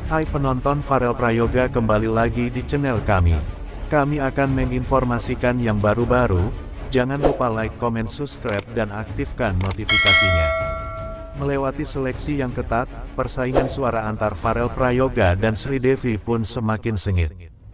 Hai penonton, Farel Prayoga kembali lagi di channel kami. Kami akan menginformasikan yang baru-baru. Jangan lupa like, comment, subscribe, dan aktifkan notifikasinya. Melewati seleksi yang ketat, persaingan suara antar Farel Prayoga dan Sridevi pun semakin sengit.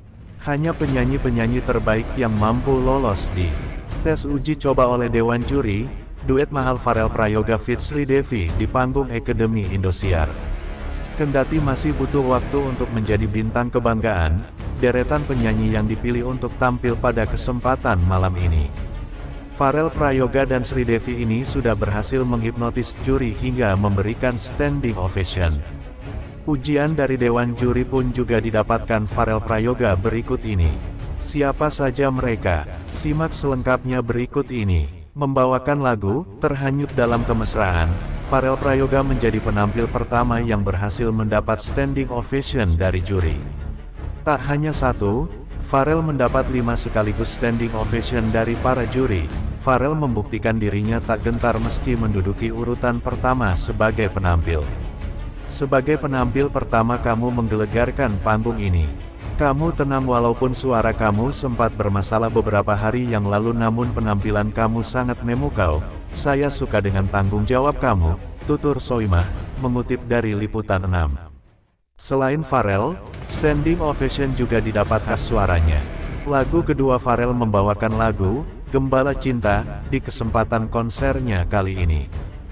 Hanya penyanyi-penyanyi terbaik yang mampu lolos di tes uji coba oleh Dewan Juri. Duet mahal Farel Prayoga feat Sridevi di panggung Akademi Indosiar. Kendati masih butuh waktu untuk menjadi bintang kebanggaan, deretan penyanyi yang dipilih untuk tampil pada kesempatan malam ini. Farel Prayoga dan Sridevi ini sudah berhasil menghipnotis juri hingga memberikan standing ovation. Pujian dari Dewan Juri pun juga didapatkan Farel Prayoga berikut ini. Siapa saja mereka? Simak selengkapnya berikut ini. Membawakan lagu Terhanyut Dalam Kemesraan, Farel Prayoga menjadi penampil pertama yang berhasil mendapat standing ovation dari juri. Tak hanya satu, Farel mendapat 5 sekaligus standing ovation dari para juri. Farel membuktikan dirinya tak gentar meski menduduki urutan pertama sebagai penampil. Sebagai penampil pertama kamu menggelegarkan panggung ini. Kamu tenang walaupun suara kamu sempat bermasalah beberapa hari yang lalu, namun penampilan kamu sangat memukau. Saya suka dengan tanggung jawab kamu, tutur Soimah, mengutip dari Liputan 6. Selain Farel, standing ovation juga didapat khas suaranya. Lagu kedua Farel membawakan lagu Gembala Cinta di kesempatan konsernya kali ini.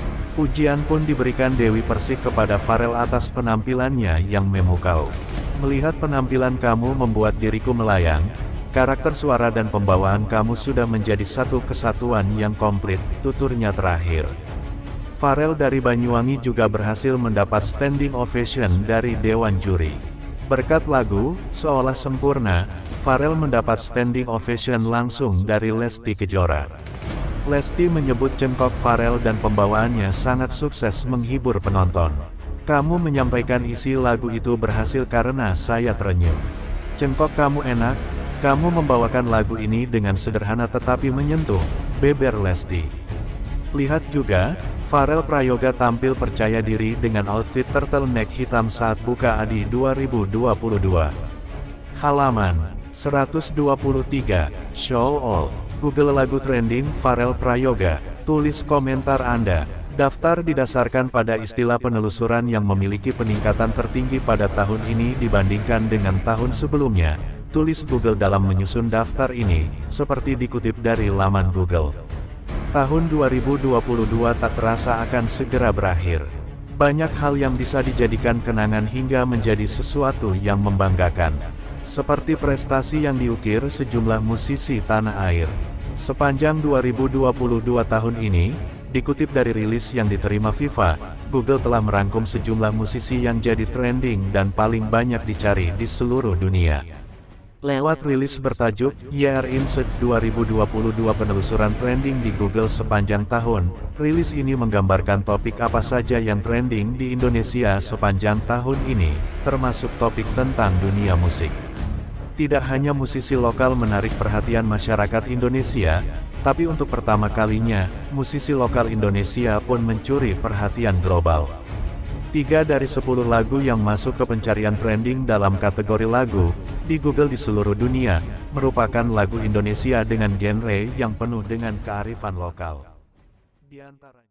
Pujian pun diberikan Dewi Persik kepada Farel atas penampilannya yang memukau. Melihat penampilan kamu membuat diriku melayang. Karakter suara dan pembawaan kamu sudah menjadi satu kesatuan yang komplit, tuturnya terakhir. Farel dari Banyuwangi juga berhasil mendapat standing ovation dari Dewan Juri. Berkat lagu Seolah Sempurna, Farel mendapat standing ovation langsung dari Lesti Kejora. Lesti menyebut cengkok Farel dan pembawaannya sangat sukses menghibur penonton. Kamu menyampaikan isi lagu itu berhasil karena saya terenyuh. Cengkok kamu enak. Kamu membawakan lagu ini dengan sederhana tetapi menyentuh, beber Lesti. Lihat juga, Farel Prayoga tampil percaya diri dengan outfit turtleneck hitam saat buka ADI 2022. Halaman 123, Show All. Google lagu trending Farel Prayoga, tulis komentar Anda. Daftar didasarkan pada istilah penelusuran yang memiliki peningkatan tertinggi pada tahun ini dibandingkan dengan tahun sebelumnya. Tulis Google dalam menyusun daftar ini, seperti dikutip dari laman Google. Tahun 2022 tak terasa akan segera berakhir. Banyak hal yang bisa dijadikan kenangan hingga menjadi sesuatu yang membanggakan. Seperti prestasi yang diukir sejumlah musisi tanah air. Sepanjang 2022 tahun ini, dikutip dari rilis yang diterima FIFA, Google telah merangkum sejumlah musisi yang jadi trending dan paling banyak dicari di seluruh dunia. Lewat rilis bertajuk Year in Search 2022 penelusuran trending di Google sepanjang tahun, rilis ini menggambarkan topik apa saja yang trending di Indonesia sepanjang tahun ini, termasuk topik tentang dunia musik. Tidak hanya musisi lokal menarik perhatian masyarakat Indonesia, tapi untuk pertama kalinya, musisi lokal Indonesia pun mencuri perhatian global. 3 dari 10 lagu yang masuk ke pencarian trending dalam kategori lagu di Google di seluruh dunia, merupakan lagu Indonesia dengan genre yang penuh dengan kearifan lokal. Di antara